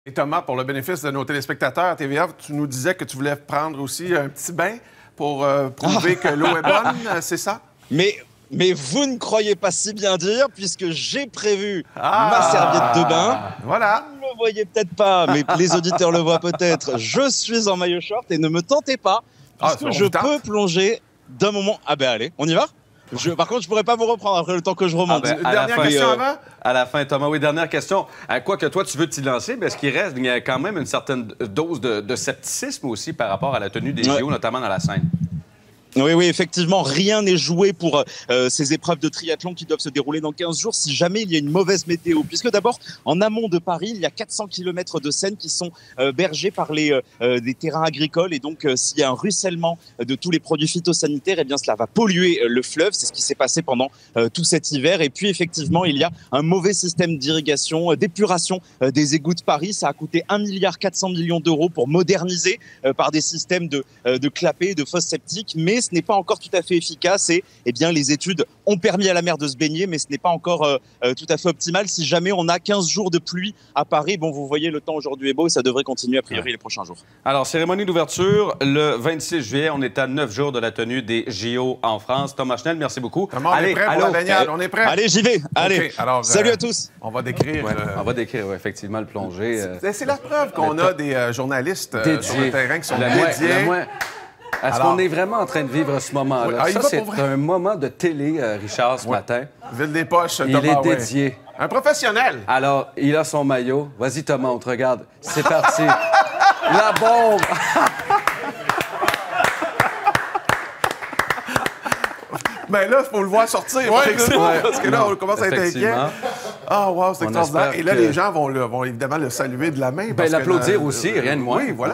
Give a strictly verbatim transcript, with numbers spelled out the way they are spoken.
Et Thomas, pour le bénéfice de nos téléspectateurs à T V A, tu nous disais que tu voulais prendre aussi un petit bain pour euh, prouver ah. que l'eau est bonne, c'est ça? Mais, mais vous ne croyez pas si bien dire, puisque j'ai prévu ah. ma serviette de bain. Voilà. Vous ne le voyez peut-être pas, mais les auditeurs le voient peut-être. Je suis en maillot short et ne me tentez pas, puisque ah, je peux plonger d'un moment... Ah ben allez, on y va? Je, par contre, je pourrais pas vous reprendre après le temps que je remonte. Ah ben, à dernière la fin, question euh, avant? À la fin, Thomas, oui, dernière question. À quoi que toi, tu veux t'y lancer, mais ce qui reste, il y a quand même une certaine dose de, de scepticisme aussi par rapport à la tenue des ouais. J O, notamment dans la scène. Oui, oui, effectivement, rien n'est joué pour euh, ces épreuves de triathlon qui doivent se dérouler dans quinze jours si jamais il y a une mauvaise météo. Puisque d'abord, en amont de Paris, il y a quatre cents kilomètres de Seine qui sont euh, bergés par les euh, des terrains agricoles. Et donc, euh, s'il y a un ruissellement de tous les produits phytosanitaires, eh bien, cela va polluer euh, le fleuve. C'est ce qui s'est passé pendant euh, tout cet hiver. Et puis, effectivement, il y a un mauvais système d'irrigation, euh, d'épuration euh, des égouts de Paris. Ça a coûté un milliard quatre cents millions d'euros pour moderniser euh, par des systèmes de, euh, de clapets, de fosses septiques. Mais ce n'est pas encore tout à fait efficace et eh bien, les études ont permis à la mer de se baigner, mais ce n'est pas encore euh, tout à fait optimal. Si jamais on a quinze jours de pluie à Paris, bon, vous voyez, le temps aujourd'hui est beau et ça devrait continuer a priori ouais. les prochains jours. Alors, cérémonie d'ouverture le vingt-six juillet. On est à neuf jours de la tenue des J O en France. Thomas Chenel, merci beaucoup. Thomas, on allez, est prêt pour la baignade, on est prêt. Allez, j'y vais. Allez. Okay, alors, Salut euh, à tous. On va décrire. Ouais, euh... On va décrire, ouais, effectivement, le plongée. C'est euh... la preuve qu'on a des euh, journalistes euh, sur le terrain qui sont dédiés. Est-ce qu'on est vraiment en train de vivre ce moment-là? Oui. Ah, ça, c'est un moment de télé, euh, Richard, ce oui. matin. Ville des poches, il Thomas, est dédié. Oui. Un professionnel. Alors, il a son maillot. Vas-y, Thomas, on te regarde. C'est parti. La bombe! Ben là, il faut le voir sortir. Ouais, ouais. Parce que là, on commence à être inquiet. Ah, oh, wow, c'est extraordinaire. Et là, que... les gens vont, le, vont évidemment le saluer de la main. Ben, l'applaudir aussi, rien de moins. Oui, voilà.